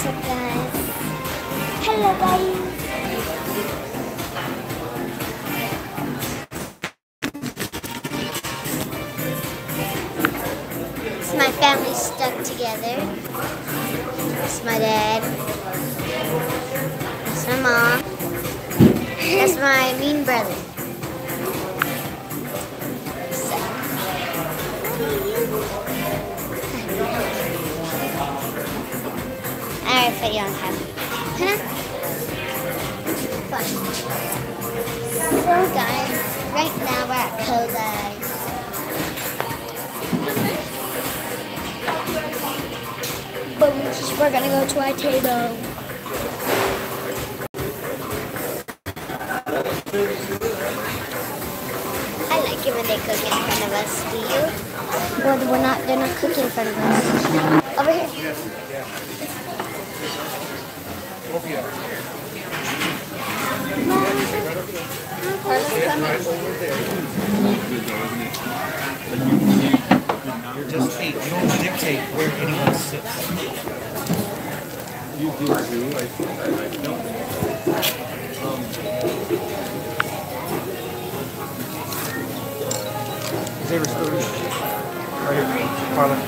up, guys? Hello, guys. It's my family stuck together. It's my dad. It's my mom. That's my mean brother. Alright, put you on camera. Fun. So guys, right now we're at Koze. Boom, we're gonna go to our table. I like it when they cook in front of us, do you? Well, they're not cooking in front of us. Over here. You're just eight. You don't dictate where anyone sits. You do too. I don't. Xavier's still here. Right here. Carla.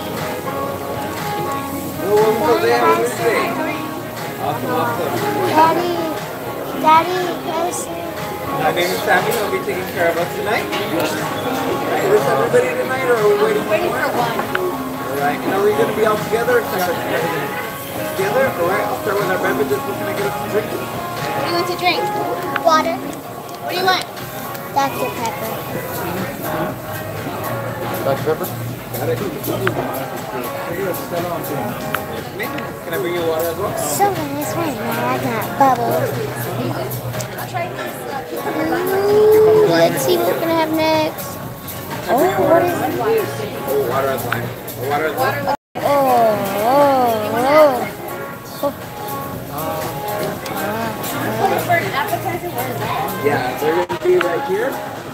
Daddy, yes. My name is Sammy. I'll be taking care of us tonight. Alright, is everybody tonight, or are we waiting for one? Alright, and are we going to be all together or separate? Together? Alright, I'll start with our beverages. What can I get us to drink? What do you want to drink? Water. What do you want? Dr. Pepper. Dr. Pepper? Got it. Can I bring you water as well? So nice right now. I got bubbles. Let's see what we're gonna have next. Oh, what is it? Water as lime. Water as lime. For an appetizer, what is that? Yeah, they're going to be right here.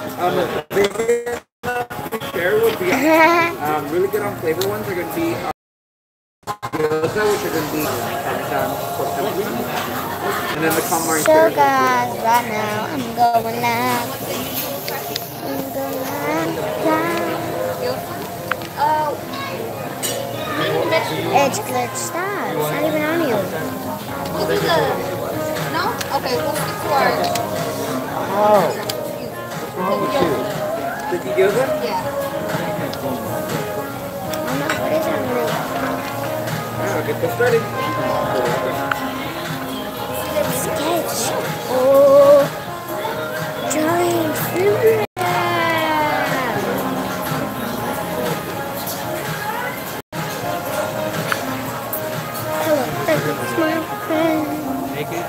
There would be really good on flavor ones. They're going to be Koze, which are going to be Parmesan pork tenderloin, and then the calamari. So guys, right now I'm going live. Edge glitch, stop. It's not even on you. We'll do the... No? Okay, we'll stick to our... Oh. What's wrong with you? Sticky gyoza? Yeah. Oh no, what is on me? I'll get this started. Sketch. Oh, giant fruit. Hello, it's my friend. Make it.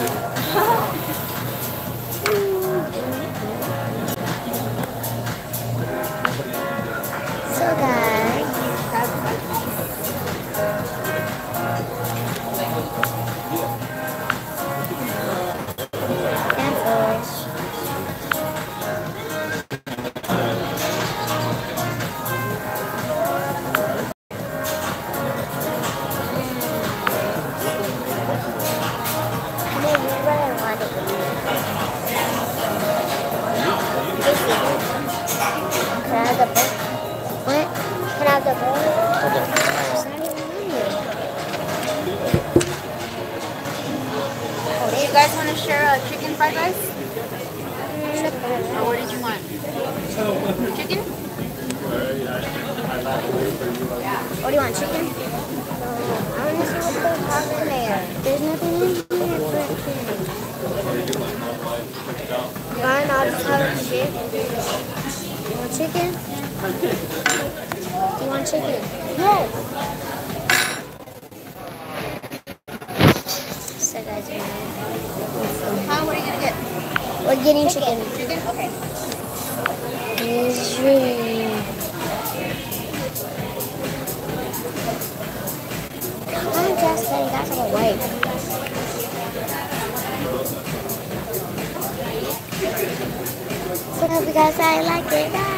So guys, Do you guys want to share a chicken fried rice? Or what did you want? Chicken? What do you want, chicken? I want to see what they have in there. There's nothing in here but chicken. Fine, I'll just have chicken. You want chicken? Do you want chicken? Yes. So guys, Huh? What are you going to get? we're getting chicken. Chicken? Okay. I'm just saying that's all right. So hope you guys like it.